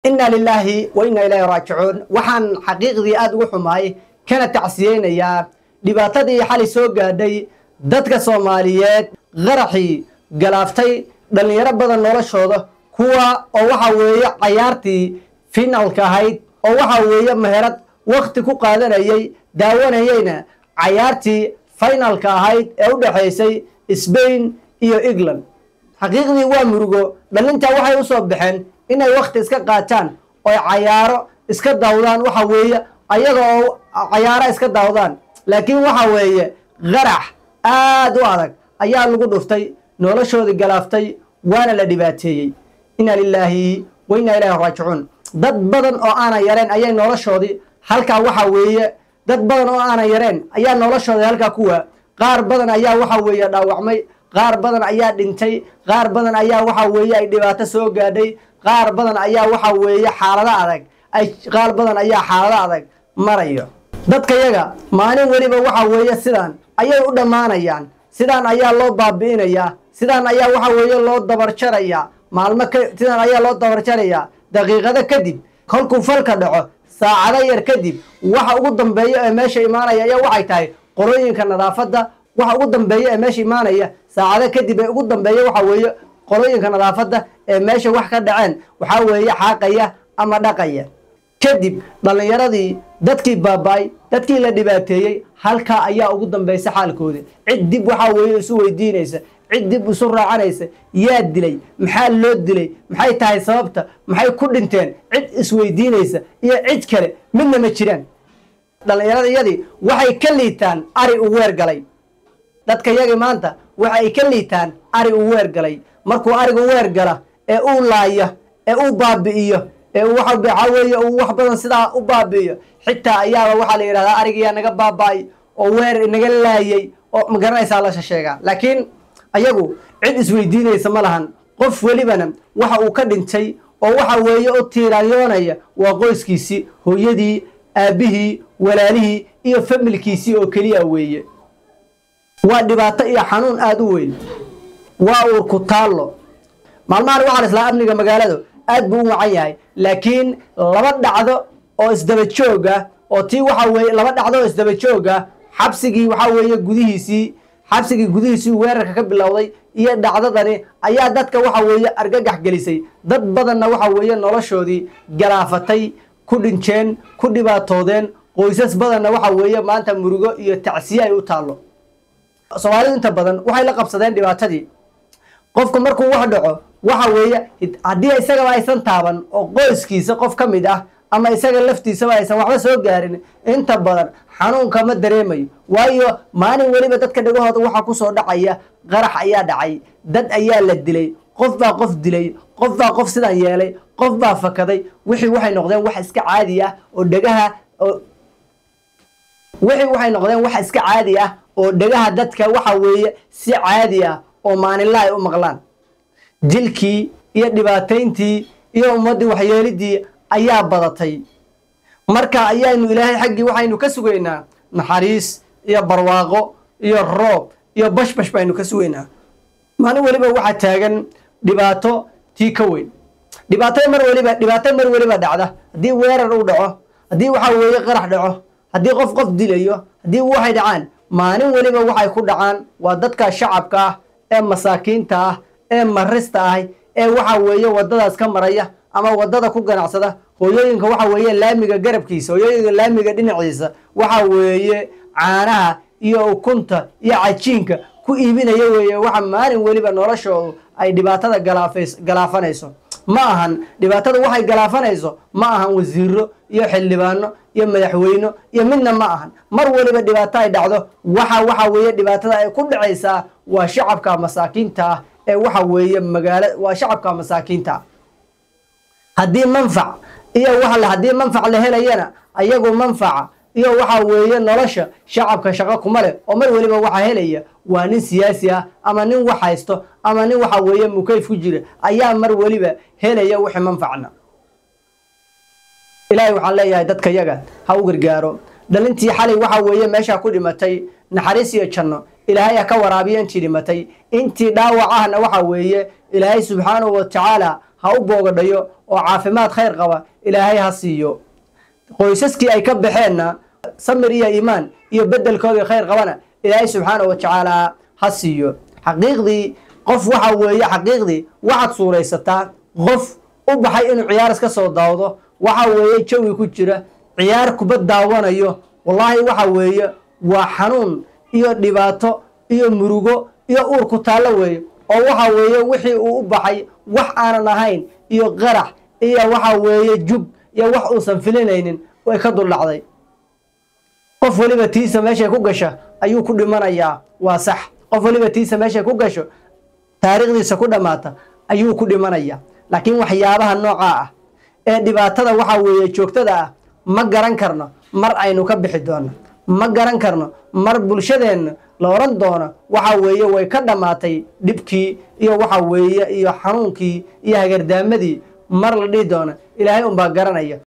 إنا لله وإنا إليه راجعون وحن حقيقي أد وحماي كانت تعسيين يا دباتدي حالي سوق دي دتك الصوماليات غرحي جلافتي دل يربض النور الشوضة هو أو وحوي عيارتي فينال كهيد أو وحوي مهرت وقت كقادر أيي داون أيينا عيارتي فينال كهيد أو بحيسي إسبين إيو إغلان حقيقي وامرجو بل أنت وحي وصوب بحن إن وقت إسكا قاتان أو عيارة إسكا داودان وحوي أيضا عيارة إسكا داودان لكن وحوي غرح وعدك أيها اللقود افتي نولشو دي قلافتي وانا لدباتي إنا لله وإنا إليه راجعون dad badan oo aan yareen ayay noloshoodii halka waxa weeye dad badan oo aan yareen ayaa noloshoodii halka kuwa qaar badan ayaa waxa weeye dhaawacmay qaar badan ayaa dhintay qaar badan ayaa waxa weeye ay dhibaato soo gaadhay qaar badan ayaa waxa weeye xaalado adag ay qaar badan ayaa xaalado adag marayo dadka yaga maalin waliba waxa weeye sidaan ayay u dhamaanayaan sidaan ayaa loo baabi'inayaa sidaan ayaa waxa weeye loo dabarjarayaa maalmo sidaan ayaa loo dabarjarayaa daqiiqada kadib kolkuu falka dhaco saacado yar kadib waxa ugu dambeeya ee meesha imaanaya ayaa waxay tahay qolooyinka nadaafadda waxa ugu dambeeya ee meesha imaanaya saacado kadib ee ugu dambeeya waxa weeye qolooyinka nadaafadda ee meesha wax ka dhaceen waxa weeye xaaqaya ama dhaqaya kadib dhalinyaradii dadkii baabay dadkii la dhibaateeyay halka ayaa ugu dambaysa xaalkooda cid dib waxa weeye isu weydiinaysa cid dib isu raacanaysa yaa dilay maxaa loo dilay maxay tahay sababta maxay ku dhinteen cid isweydiinaysa iyo cid kale midna ma jiraan dhalinyaradii waxay ka liitaan ari u weer galay dadka yagi maanta waxay ka liitaan ari u weer galay markuu arigu weer gala ee uu laaya ee uu baabi'iyo ee waxa weeye uu wax badan sidaa u baabi'iyo xitaa ayaaba waxaa la yidhahdaa arigiyaa naga baaba'ay oo weer naga laayay oo ma garanaysaa la sheegaa laakiin ayagu cid isweydiinaysa ma lahan qof welibana waxa uu ka dhintay oo waxa weeye u tiiraanyoonaya waa qoyskiisii hooyadii aabihii walaalihii iyo familkiisii oo keliya weeye waa dhibaato iyo xanuun aad u weyn waa uur ku taallo maalmahan waxaa la islaa amniga magaalada aad buu u wacan yahay laakiin laba dhacdo oo isdaba joog ah oo tii waxa weeye laba dhacdo oo isdaba joog ah xabsigii waxa weeye gudihiisii weerarka ka bilowday iyo dhacdadani ayaa dadka waxa weeye argagax gelisay dad badanna waxa weeye noloshoodii galaafatay ku dhinteen ku dhibaatoodeen qoysas badanna waxa weeye maanta murugo iyo tacsiye ay u taallo Soomaalidu inta badan waxay la qabsadeen dhibaatadii qofku markuu wax dhaco waxa weeye haddii isaga aysan taaban oo qoyskiisa qof ka mid ah ama isaga laftiisaba aysan waxba soo gaarin inta badan xanuunka ma dareemayo waayo maalin waliba dadka dhagahooda waxa ku soo dhacaya qarax ayaa dhacay dad ayaa la dilay qof baa qof dilay qof baa qof sidan yeelay qof baa fakaday wixii waxay noqdeen wax iska caadi ah oo dhagaha waxay noqdeen wax iska caadi ah oo dhagaha dadka waxa weeye si caadi ah oo maalinla ay u maqlaan jilkii iyo dhibaatayntii iyo ummadii waxyeelidii ayaa badatay marka ayaynu ilaahay xaggii waxaynu ka sugaynaa naxariis iyo barwaaqo iyo roob iyo bashbash baynu ka sugaynaa maalin waliba waxaa taagan dhibaato tii ka weyn dhibaato mar waliba dhacda haddii weerar uu dhaco haddii waxa weeye qarax dhaco haddii qof dilayo haddii waxay dhacaan maalin waliba waxay ku dhacaan waa dadka shacabka ah ee masaakiinta ah ee marista ah ee waxa weeye wadadaas ka maraya ama wadada ku ganacsada hooyooyinka waxa weeye laamiga garabkiisa hooyooyinka laamiga dhinaciisa waxa weeye caanaha iyo ukunta iyo cajiinka ku iibinaya weeye waxa maalin waliba noloshoodu ay dhibaatada galaafanayso ma ahan dhibaatada waxay galaafanayso ma ahan wasiiro iyo xildhibaano iyo madaxweyne iyo midna ma ahan mar waliba dhibaato ay dhacdo waxa weeye dhibaatada ay ku dhacaysaa waa shacabka masaakiinta ah ee waxa weeye waa shacabka masaakiinta haddii manfac la helayana ayagu manfaca iyo waxa weeye nolosha shacabka shaqo kuma leh oo mar waliba waxa helaya waa nin siyaasi ah ama nin wax haysto ama nin waxa weeye mukayf ku jira ayaa mar waliba helaya wixii manfacna ilaahay waxaan leeyahay dadka yaga ha u gargaaro dhalintii xalay waxa weeye meesha ku dhimatay naxariis iyo janno ilaahay ka waraabiyo intii dhimatay intii dhaawac ahna waxa weeye ilaahay subxaanahu wa ta'ala ha u boogadhayo oo caafimaad khayr qaba ilaahay ha siiyo qoysaskii ay ka baxeenna samir iyo iimaan iyo beddelkoodii khayr qabana ilaahay subxaanahu wa tacaala ha siiyo xaqiiqdii qof waxa weeye xaqiiqdii waxaad suuraysataa qof u baxay inuu ciyaar iska soo daawdo waxa weeye jawi ku jira ciyaar kubad daawanayo wallaahi waxa weeye waa xanuun iyo dhibaato iyo murugo iyo uur ku taallo weeye oo waxa weeye wixii uu u baxay wax aanan ahayn iyo qarax iyo waxa weeye jug iyo wax uusan filinaynin way ka duldhacday qof waliba tiisa meeshay ku gasha ayuu ku dhimanayaa waa sax qof waliba tiisa meeshay ku gasho taariikhdiisa ku dhammaata ayuu ku dhimanayaa laakiin waxyaabaha nooca ah ee dhibaatada waxa weeye joogtada ah ma garan karno mar aynu ka bixi doono ma garan karno mar bulshadeenna la oran doono waxa weeye way ka dhammaatay dhibkii iyo waxa weeye iyo xanuunkii iyo hagardaamadii mar la dhihi doono ilaahay unbaa garanaya